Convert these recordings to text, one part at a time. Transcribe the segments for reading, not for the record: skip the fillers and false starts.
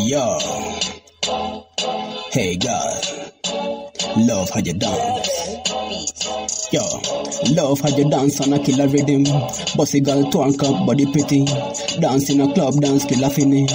Yo, hey girl, love how you dance. Yo, love how you dance on a killer rhythm. Bossy girl twerk up, body pretty. Dance in a club, dance killer finish.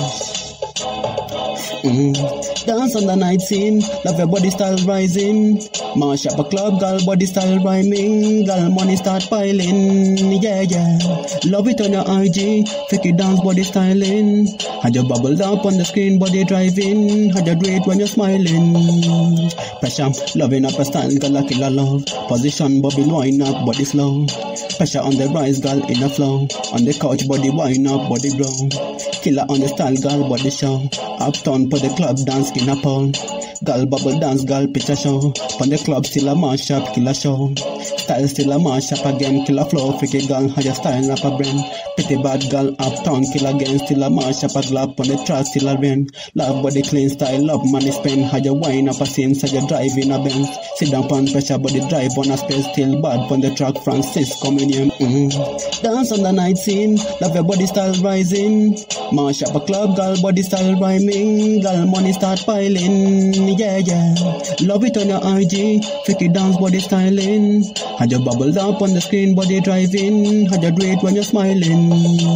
Dance on the night scene, love your body style rising. Mash up a club, girl, body style rhyming. Girl, money start piling, yeah, yeah. Love it on your IG, fake it dance, body styling. Had you bubble up on the screen, body driving. Had you do it when you're smiling. Pressure, loving up a style, girl, a killer love. Position, bobby, wind up, body slow. Pressure on the rise, girl, in a flow. On the couch, body wind up, body blow. Killer on the style, girl, body show. Uptown, put the club dance, skin a pole. Girl bubble dance, girl picture show. On the club still a mash up, killer show. Style still a mash up again, killer flow. Freaky girl, how your style up a brain. Pretty bad girl, uptown, kill again. Still a mash up a glove on the track, still a rain. Love body clean style, love money spend. How you wine up a scene, so you drive in a Benz. Sit down pon pressure, body drive on a space. Still bad pon the track, Francis coming in. Dance on the night scene, love your body style rising. Mash up a club, girl body style rhyming. Girl money start piling, yeah, yeah. Love it on your IG, freaky dance, body styling. Had you bubble up on the screen, body driving. Had you do it when you're smiling.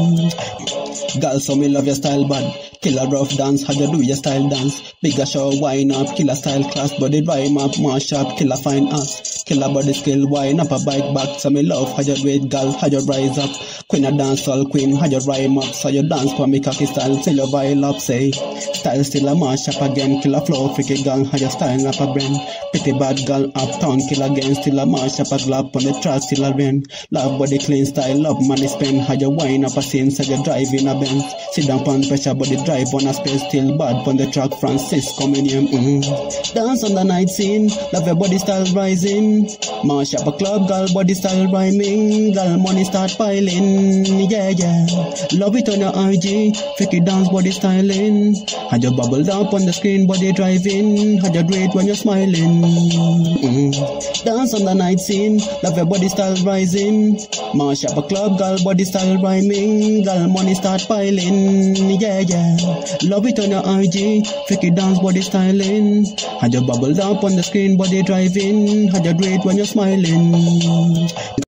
Girl, so me love your style bad. Killer rough dance, how you do your style dance. Bigger show, wine up, killer style class. Body rhyme up, mash up, killer fine ass. Killer body skill, wine up a bike back. So me love how you do it, girl, how you rise up. Queen of dance, all queen, how you rhyme up. So you dance for me cocky style, till you vibe up, say. Style still a mash up again, killer flow, freaky girl, how you style up a brain. Pretty bad girl, uptown, kill again, still a mash up a glove on the track, still a rain. Love body clean style, love money spend. How you wine up a scene, so you drive in a Benz. Sit down pon pressure, body drive on a space, still bad pon the track, Francis coming in. Dance on the night scene, love your body style rising. Mash up a club, girl, body style rhyming. Girl, money start piling, yeah, yeah. Love it on your IG, freaky dance, body styling. Had you bubble up on the screen, body driving. Had you do it when you're smiling. Dance on the night scene, love your body style rising. Mash up a club, girl, body style rhyming. Girl, money start piling, yeah, yeah. Love it on your IG, freaky dance, body styling. Had you bubble up on the screen, body driving. Had you do it when you're smiling.